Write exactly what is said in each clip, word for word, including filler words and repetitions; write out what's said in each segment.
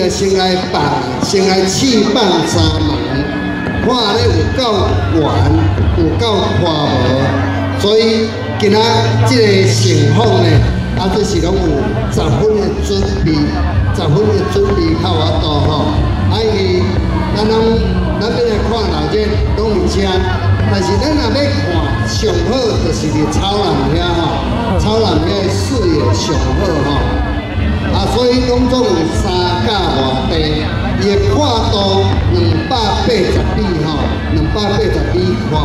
啊先来放，先来试放三门，看咧有够悬，有够宽无，所以今仔即个盛况呢，啊，这是拢有十分的准备，十分的准备较有度吼。啊，因为咱拢咱要来看老姐拢有车，但是咱若要看上好，就是伫草人遐吼，草人遐的视野上好吼。啊，所以拢总有三架外地，伊的宽度两百八十米吼，两百八十米宽。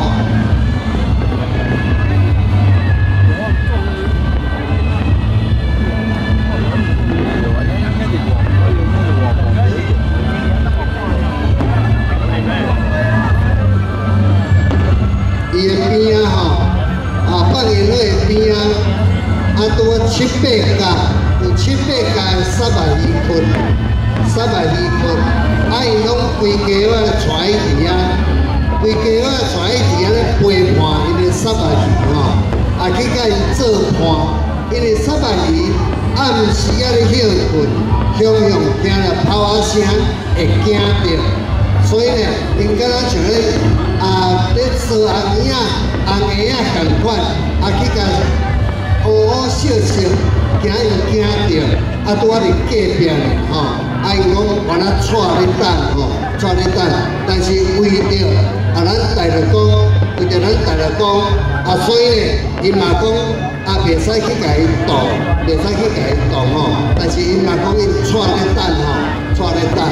伊的边啊吼，啊放烟火的边啊，啊拄啊七八架，有七八架三百二捆，三百二捆，啊伊拢规家啊带伊伫啊，规家啊带伊伫啊咧陪伴因的三百二吼，啊去甲伊做伴，因为三百二暗时啊咧休困，向向听着炮仔声会惊着。 所以呢，因敢若像咧啊，咧烧红影、红鞋啊共款，啊去甲乌乌笑笑，惊伊惊着，啊拄啊伫隔壁呢吼，啊因讲原来带咧等吼，带咧等，但是为着啊咱大陆讲，为着咱大陆讲，啊所以呢，因嘛讲啊袂使去甲伊斗，袂使去甲伊斗吼，但是因嘛讲因带咧等吼，带咧等。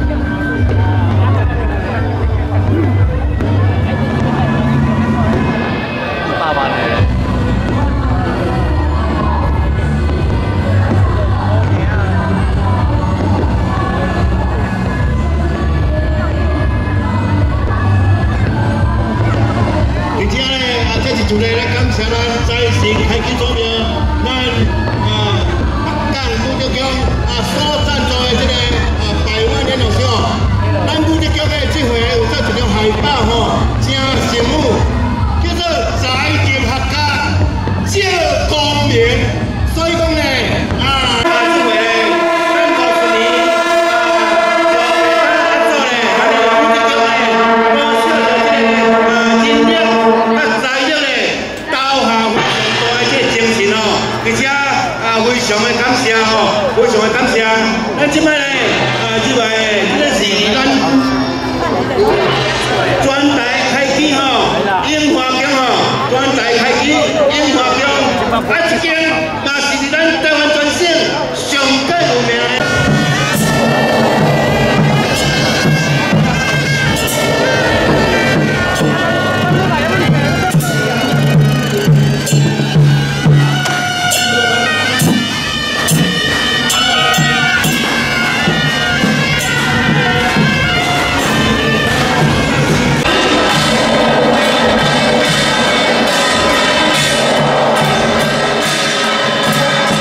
主嘞，咱感谢咱在线开机做庙，咱啊北港武德宫啊所赞助的这个啊百万年老师哦，咱武德宫的这回有做一张海报吼，真醒目，叫做在业合家借光明，所以讲呢啊，这回咱告诉你啊，做咧，咱的武德宫的高效的这个啊音量啊材料咧。 而且啊，非常的感谢吼，非常的感谢。咱即摆咧，啊，即摆这是咱专台开机吼，樱花宫吼，专台开机樱花宫，啊，一间嘛是咱台湾全省上过有名的。 啊，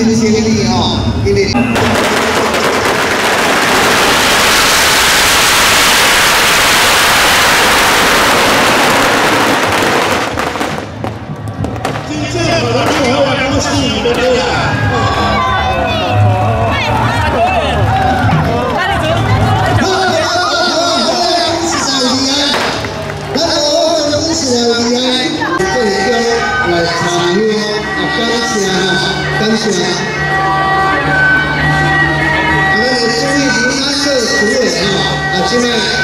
恁经理吼，因为。 感谢。啊，咱的注意平安课主委啊，啊，今天。